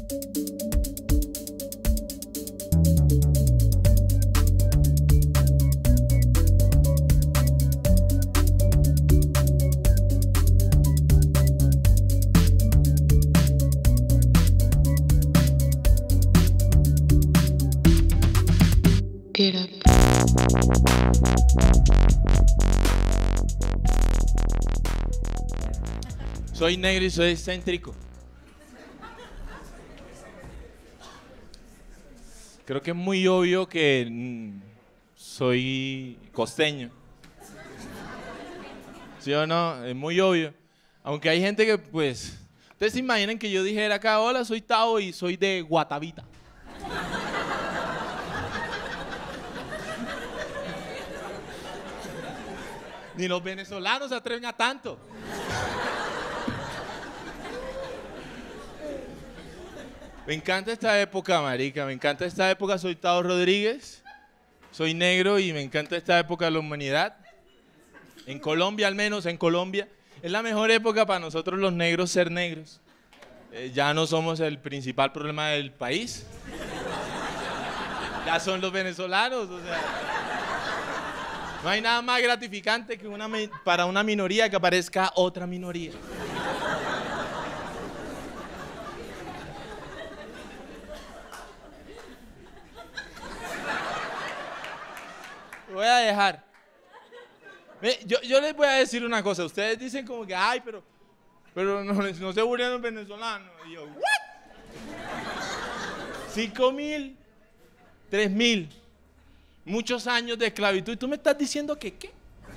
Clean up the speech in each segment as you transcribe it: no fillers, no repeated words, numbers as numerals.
Era. Soy negro y soy excéntrico. Creo que es muy obvio que soy costeño. ¿Sí o no? Es muy obvio. Aunque hay gente que, pues... Ustedes se imaginan que yo dijera acá, hola, soy Tao y soy de Guatavita. Ni los venezolanos se atreven a tanto. Me encanta esta época, marica. Me encanta esta época. Soy Tao Rodríguez. Soy negro y me encanta esta época de la humanidad. En Colombia, al menos, en Colombia. Es la mejor época para nosotros los negros ser negros. Ya no somos el principal problema del país. Ya son los venezolanos, o sea. No hay nada más gratificante que para una minoría que aparezca otra minoría. Voy a dejar. Yo les voy a decir una cosa. Ustedes dicen como que, ay, pero no se burlen los venezolanos. Y yo, ¿what? 5.000, 3.000. Muchos años de esclavitud. ¿Y tú me estás diciendo que qué?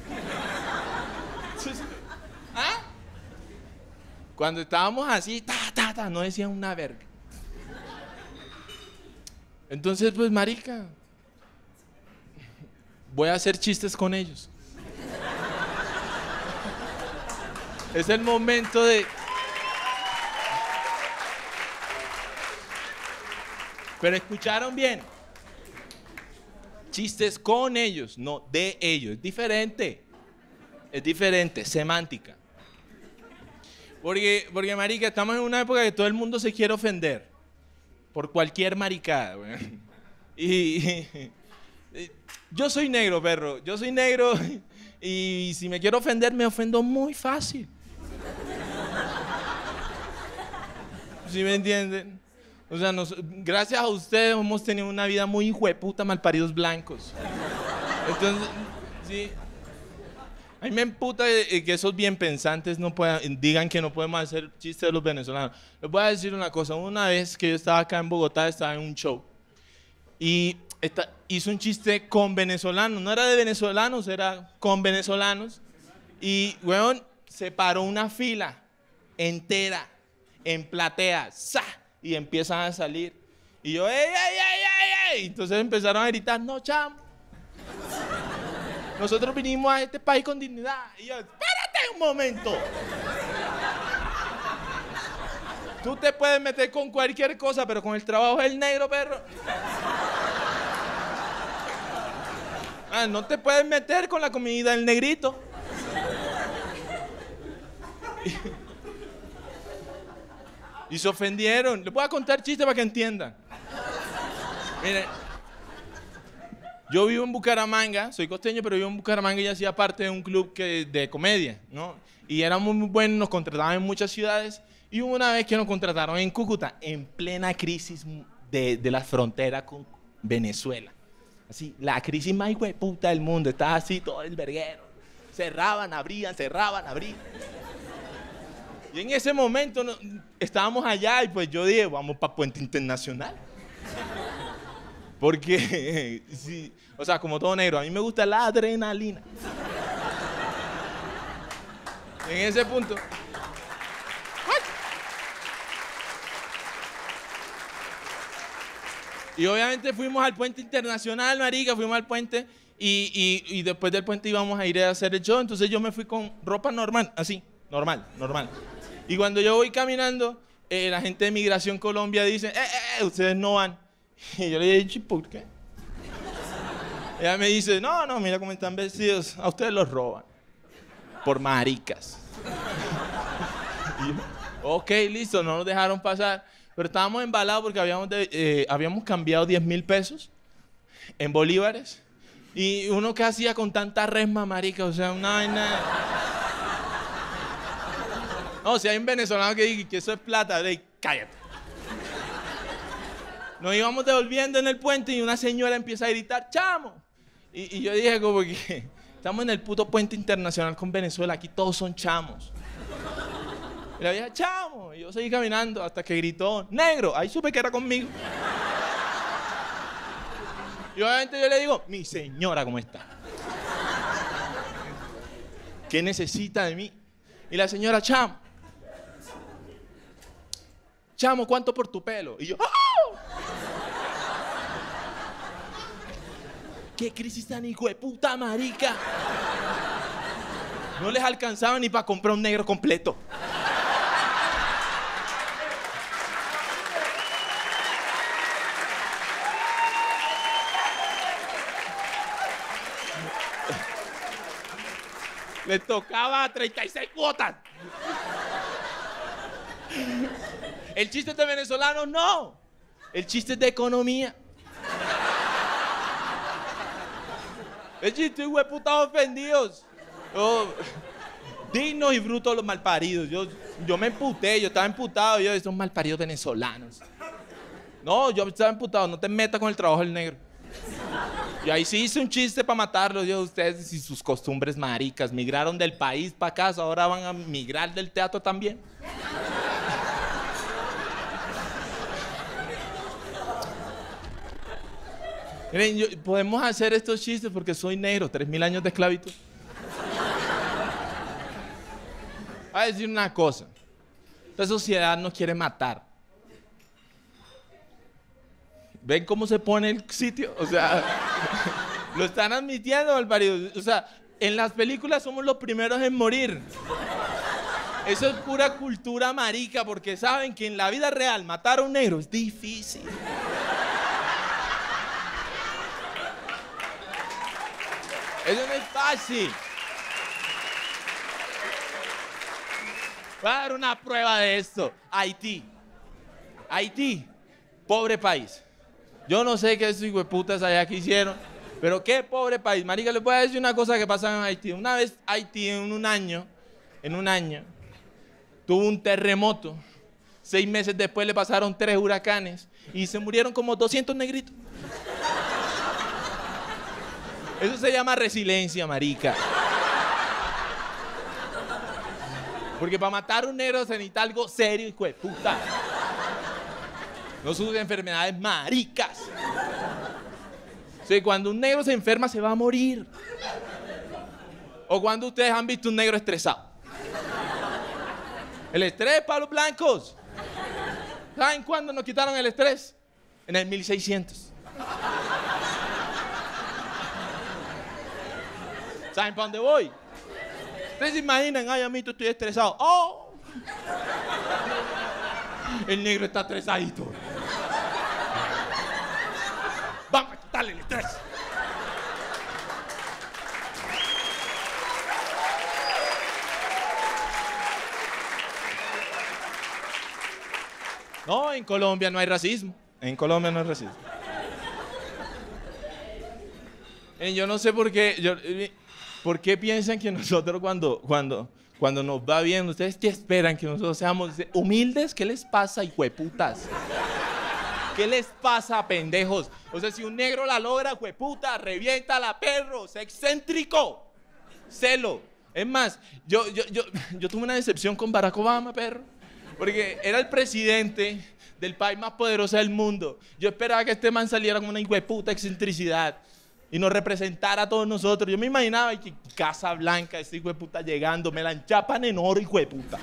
¿Ah? Cuando estábamos así, no decían una verga. Entonces, pues, marica, voy a hacer chistes con ellos. Es el momento de... Pero escucharon bien. Chistes con ellos, no de ellos. Es diferente. Es diferente, semántica. Porque, marica, estamos en una época que todo el mundo se quiere ofender. Por cualquier maricada, güey. Y yo soy negro, perro. Yo soy negro y si me quiero ofender, me ofendo muy fácil. ¿Sí me entienden? O sea, gracias a ustedes hemos tenido una vida muy hijueputa, malparidos blancos. Entonces, sí. A mí me emputa que esos bien pensantes digan que no podemos hacer chistes de los venezolanos. Les voy a decir una cosa. Una vez que yo estaba acá en Bogotá, estaba en un show. Y hizo un chiste con venezolanos. No era de venezolanos, era con venezolanos. Y, weón, se paró una fila entera en platea. ¡Sa! Y empiezan a salir. Y yo, ¡ey, ey, ey, ey, ey! Entonces empezaron a gritar, no, chamo. Nosotros vinimos a este país con dignidad. Y yo, espérate un momento. Tú te puedes meter con cualquier cosa, pero con el trabajo del negro, perro. No te puedes meter con la comida del negrito. Y se ofendieron. Les voy a contar chistes para que entiendan. Miren, yo vivo en Bucaramanga, soy costeño, pero vivo en Bucaramanga y hacía parte de un club de comedia, ¿no? Y éramos muy buenos, nos contrataban en muchas ciudades. Y hubo una vez que nos contrataron en Cúcuta, en plena crisis de la frontera con Venezuela. Así, la crisis más hijueputa del mundo. Estaba así todo el verguero. Cerraban, abrían, cerraban, abrían. Y en ese momento estábamos allá y pues yo dije, vamos para Puente Internacional. Porque, sí, o sea, como todo negro, a mí me gusta la adrenalina. En ese punto... Y obviamente fuimos al Puente Internacional, marica, fuimos al puente y después del puente íbamos a ir a hacer el show. Entonces yo me fui con ropa normal, así, normal. Y cuando yo voy caminando, la gente de Migración Colombia dice, ustedes no van. Y yo le dije, ¿por qué? Ella me dice, no, mira cómo están vestidos, a ustedes los roban. Por maricas. Y yo, ok, listo, no nos dejaron pasar. pero estábamos embalados porque habíamos cambiado 10.000 pesos en bolívares. Y uno que hacía con tanta resma, marica, o sea, una vaina... No, si hay un venezolano que dice que eso es plata, cállate. Nos íbamos devolviendo en el puente y una señora empieza a gritar, ¡chamo! Y yo dije como que estamos en el puto puente internacional con Venezuela, aquí todos son chamos. Y la vieja, ¡chamo! Y yo seguí caminando hasta que gritó, ¡negro! Ahí supe que era conmigo. Y obviamente yo le digo, mi señora, ¿cómo está? ¿Qué necesita de mí? Y la señora, chamo. Chamo, ¿cuánto por tu pelo? Y yo, ¡oh! ¡Qué crisis tan hijo de puta, marica! No les alcanzaba ni para comprar un negro completo. Le tocaba 36 cuotas. El chiste es de venezolanos, no. El chiste es de economía. El chiste es hueputas ofendidos. Dignos y brutos los malparidos. Yo me emputé, yo estaba emputado. Yo, esos malparidos venezolanos. No, yo estaba emputado. No te metas con el trabajo del negro. Y ahí sí hice un chiste para matarlos. Yo, ustedes y sus costumbres maricas. Migraron del país para acá, ahora van a migrar del teatro también. Miren, podemos hacer estos chistes porque soy negro, 3.000 años de esclavitud. Voy a decir una cosa. Esta sociedad nos quiere matar. ¿Ven cómo se pone el sitio? O sea, lo están admitiendo, malparidos. O sea, en las películas somos los primeros en morir. Eso es pura cultura marica, porque saben que en la vida real matar a un negro es difícil. Eso no es fácil. Voy a dar una prueba de esto. Haití. Haití, pobre país. Yo no sé qué esos hijueputas allá que hicieron, pero qué pobre país. Marica, les voy a decir una cosa que pasa en Haití. Una vez Haití en un año, tuvo un terremoto. 6 meses después le pasaron 3 huracanes y se murieron como 200 negritos. Eso se llama resiliencia, marica. Porque para matar a un negro se necesita algo serio, hijo de puta. No sus enfermedades maricas. O sea, cuando un negro se enferma se va a morir. O cuando ustedes han visto un negro estresado. El estrés para los blancos. ¿Saben cuándo nos quitaron el estrés? En el 1600. ¿Saben para dónde voy? Ustedes se imaginan, ay, amito, estoy estresado. ¡Oh! El negro está estresadito. Vamos a quitarle el estrés. No, en Colombia no hay racismo. En Colombia no hay racismo. Yo no sé por qué. ¿Por qué piensan que nosotros cuando nos va bien, ustedes qué esperan que nosotros seamos humildes? ¿Qué les pasa, hijueputas? ¿Qué les pasa, pendejos? O sea, si un negro la logra, hijueputa, reviéntala, perro, sé excéntrico, celo. Es más, yo tuve una decepción con Barack Obama, perro, porque era el presidente del país más poderoso del mundo. Yo esperaba que este man saliera con una hijueputa excentricidad y nos representara a todos nosotros. Yo me imaginaba que Casa Blanca, ese hijo de puta llegando, me la enchapan en oro, hijo de puta.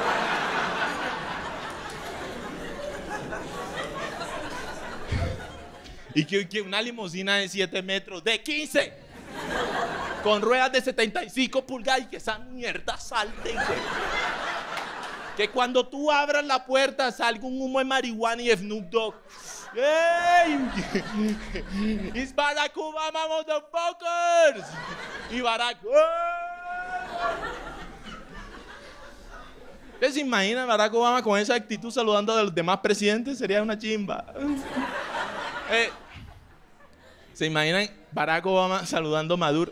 Y que una limusina de 7 metros, de 15, con ruedas de 75 pulgadas y que esa mierda salte, hijo de puta. Que cuando tú abras la puerta salga un humo de marihuana y Snoop Dogg. ¡Hey! ¡It's Barack Obama, motherfuckers! Y Barack... ¡oh! ¿Ustedes se imaginan a Barack Obama con esa actitud saludando a los demás presidentes? Sería una chimba. ¿Se imaginan Barack Obama saludando a Maduro?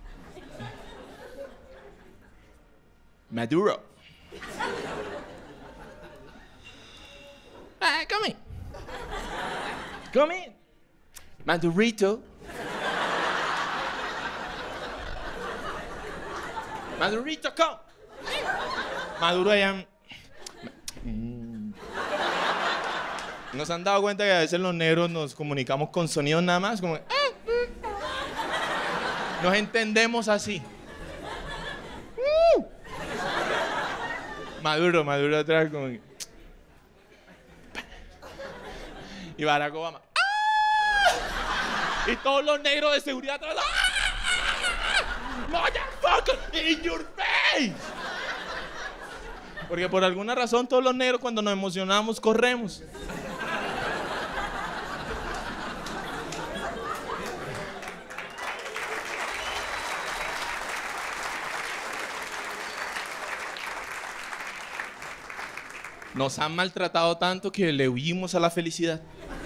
Maduro. Come in. Come in. Madurito. Madurito, come. Maduro allá. Nos han dado cuenta que a veces los negros nos comunicamos con sonidos nada más, como nos entendemos así. Maduro atrás como que... Y Barack Obama. Y todos los negros de seguridad atrás. Motherfucker, in your face. Porque por alguna razón todos los negros cuando nos emocionamos corremos. Nos han maltratado tanto que le huimos a la felicidad.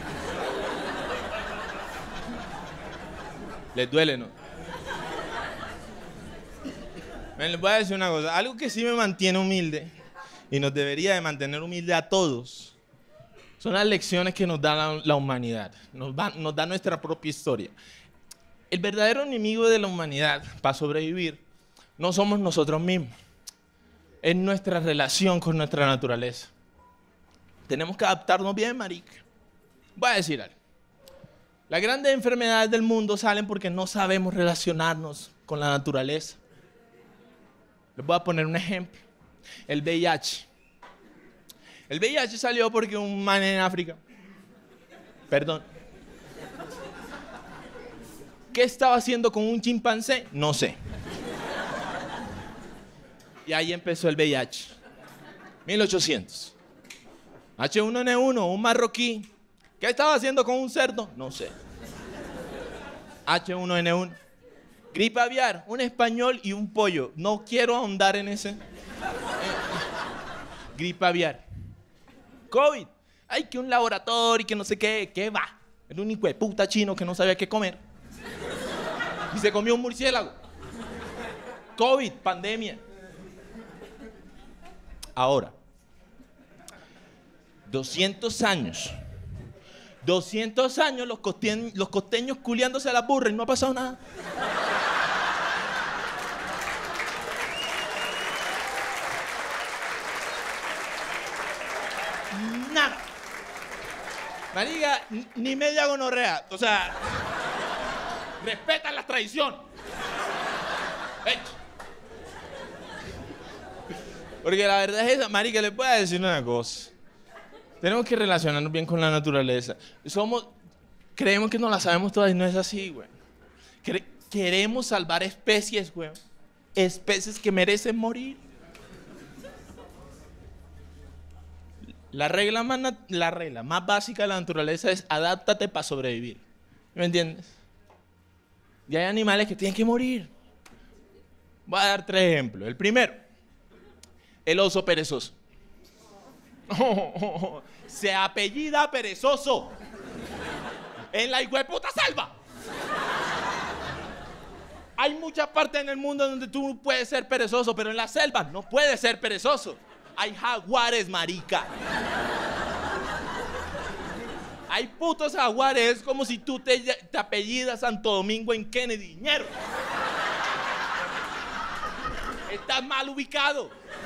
Les duele, ¿no? Les voy a decir una cosa. Algo que sí me mantiene humilde y nos debería de mantener humilde a todos son las lecciones que nos da la humanidad. Nos da nuestra propia historia. El verdadero enemigo de la humanidad para sobrevivir no somos nosotros mismos. Es nuestra relación con nuestra naturaleza. Tenemos que adaptarnos bien, marica. Voy a decir algo. Las grandes enfermedades del mundo salen porque no sabemos relacionarnos con la naturaleza. Les voy a poner un ejemplo. El VIH. El VIH salió porque un man en África... Perdón. ¿Qué estaba haciendo con un chimpancé? No sé. Y ahí empezó el VIH. 1800. H1N1, un marroquí. ¿Qué estaba haciendo con un cerdo? No sé. H1N1. Gripe aviar, un español y un pollo. No quiero ahondar en ese. Gripe aviar. COVID. Ay, que un laboratorio y que no sé qué. ¿Qué va? El único de puta chino que no sabía qué comer. Y se comió un murciélago. COVID, pandemia. Ahora. 200 años. 200 años los costeños culiándose a la burra y no ha pasado nada. Nada. Marica, ni media gonorrea. O sea, respetan la tradición. Porque la verdad es esa, marica, les voy a decir una cosa. Tenemos que relacionarnos bien con la naturaleza. Creemos que no la sabemos todas y no es así, güey. Queremos salvar especies, güey. Especies que merecen morir. La regla más básica de la naturaleza es adáptate para sobrevivir. ¿Me entiendes? Y hay animales que tienen que morir. Voy a dar 3 ejemplos. El primero, el oso perezoso. Se apellida perezoso. En la hijueputa selva. Hay muchas partes en el mundo donde tú puedes ser perezoso, pero en la selva no puedes ser perezoso. Hay jaguares, marica. Hay putos jaguares, es como si tú te apellidas Santo Domingo en Kennedy. ¡Ñero! Estás mal ubicado.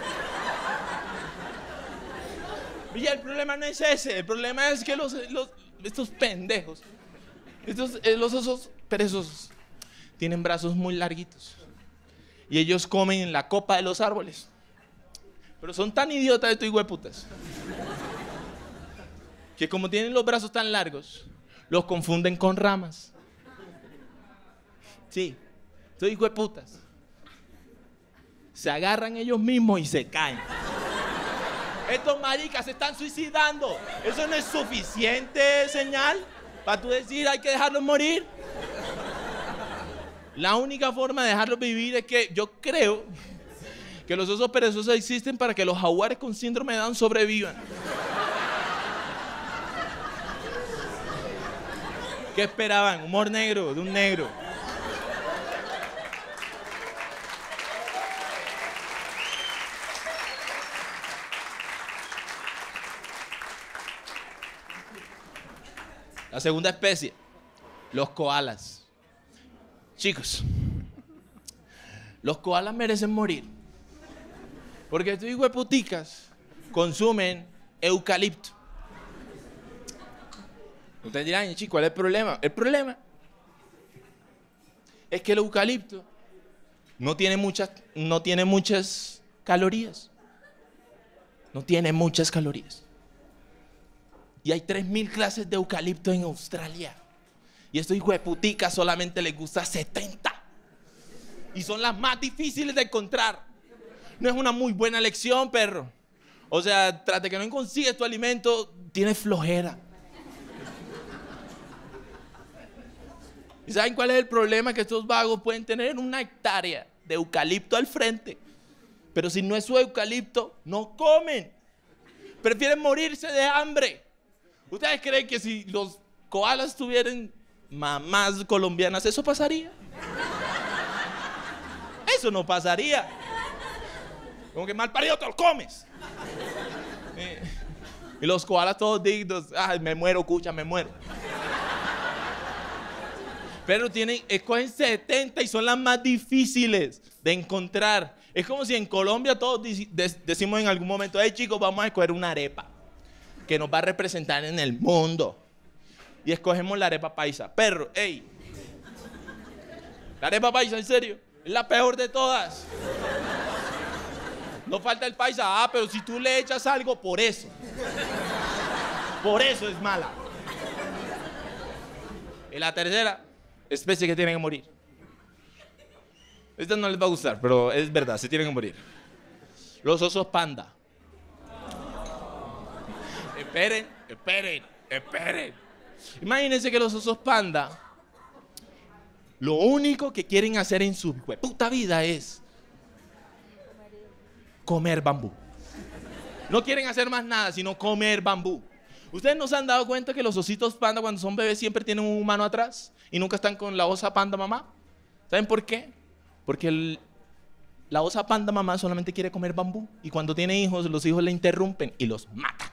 Y el problema no es ese, el problema es que estos pendejos, los osos perezosos, tienen brazos muy larguitos. Y ellos comen en la copa de los árboles. Pero son tan idiotas estos hijueputas que como tienen los brazos tan largos, los confunden con ramas. Sí, estos hijueputas se agarran ellos mismos y se caen. Estos maricas se están suicidando. ¿Eso no es suficiente señal para tú decir hay que dejarlos morir? La única forma de dejarlos vivir es que yo creo Que los osos perezosos existen para que los jaguares con síndrome de Down sobrevivan. ¿Qué esperaban? Humor negro, de un negro. La segunda especie, los koalas. Chicos, los koalas merecen morir. Porque estos hijueputicas consumen eucalipto. Ustedes dirán, chicos, ¿cuál es el problema? El problema es que el eucalipto no tiene muchas calorías. No tiene muchas calorías. Y hay 3.000 clases de eucalipto en Australia. Y estos hijueputicas solamente les gusta 70. Y son las más difíciles de encontrar. No es una muy buena elección, perro. O sea, tras de que no consigues tu alimento, tienes flojera. ¿Y saben cuál es el problema? Que estos vagos pueden tener una hectárea de eucalipto al frente. Pero si no es su eucalipto, no comen. Prefieren morirse de hambre. ¿Ustedes creen que si los koalas tuvieran mamás colombianas, eso pasaría? Eso no pasaría. Como que mal parido te lo comes. Y los koalas todos dignos. Ay, me muero, cucha, me muero. Pero escogen 70 y son las más difíciles de encontrar. Es como si en Colombia todos decimos en algún momento, hey chicos, vamos a escoger una arepa que nos va a representar en el mundo. Y escogemos la arepa paisa. Perro, hey. La arepa paisa, en serio, es la peor de todas. No falta el paisa. Ah, pero si tú le echas algo, por eso. Por eso es mala. Y la tercera especie que tiene que morir. Esta no les va a gustar, pero es verdad, se tienen que morir. Los osos panda. Esperen. Imagínense que los osos panda, lo único que quieren hacer en su puta vida es comer bambú. No quieren hacer más nada, sino comer bambú. ¿Ustedes no se han dado cuenta que los ositos panda cuando son bebés siempre tienen un humano atrás y nunca están con la osa panda mamá? ¿Saben por qué? Porque la osa panda mamá solamente quiere comer bambú y cuando tiene hijos, los hijos le interrumpen y los matan.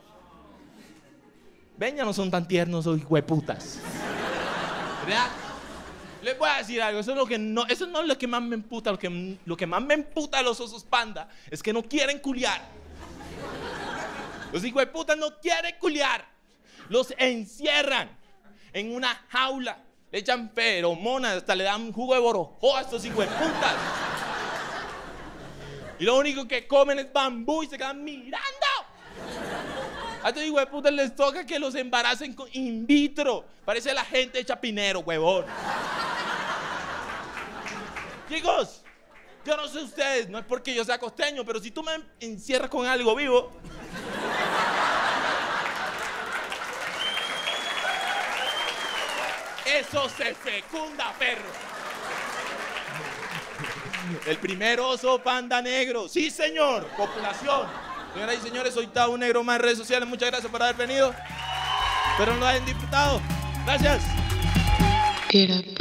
Ven, ya no son tan tiernos o hijueputas. ¿Verdad? Les voy a decir algo, eso no es lo que más me emputa. Lo que más me emputa a los osos panda es que no quieren culiar. Los hijueputas no quieren culiar. Los encierran en una jaula. Le echan feromonas, hasta le dan jugo de borojó a estos hijueputas. Y lo único que comen es bambú y se quedan mirando. A estos hijueputas les toca que los embaracen in vitro. Parece la gente de Chapinero, huevón. Chicos, yo no sé ustedes, no es porque yo sea costeño, pero si tú me encierras con algo vivo, eso se fecunda, perro. El primer oso panda negro. Sí, señor, población. Señoras y señores, soy Tao Negro más en redes sociales. Muchas gracias por haber venido. Espero no lo hayan disfrutado. Gracias. Get up.